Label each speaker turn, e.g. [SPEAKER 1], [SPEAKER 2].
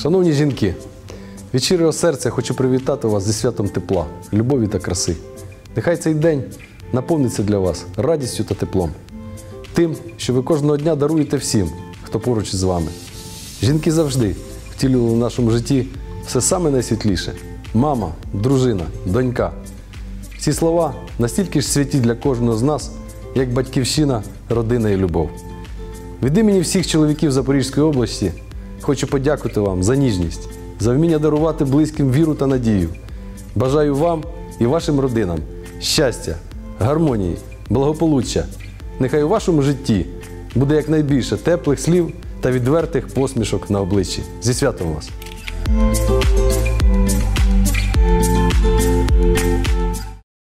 [SPEAKER 1] Шановні жінки, від щирого серця хочу привітати вас зі святом тепла, любові та краси. Нехай цей день наповниться для вас радістю та теплом. Тим, що ви кожного дня даруєте всім, хто поруч з вами. Жінки завжди втілювали в нашому житті все саме найсвітліше. Мама, дружина, донька. Ці слова настільки ж святі для кожного з нас, як батьківщина, родина і любов. Від імені всіх чоловіків Запорізької області хочу подякувати вам за ніжність, за вміння дарувати близьким віру та надію. Бажаю вам і вашим родинам щастя, гармонії, благополуччя. Нехай у вашому житті буде якнайбільше теплих слів та відвертих посмішок на обличчі. Зі святом вас!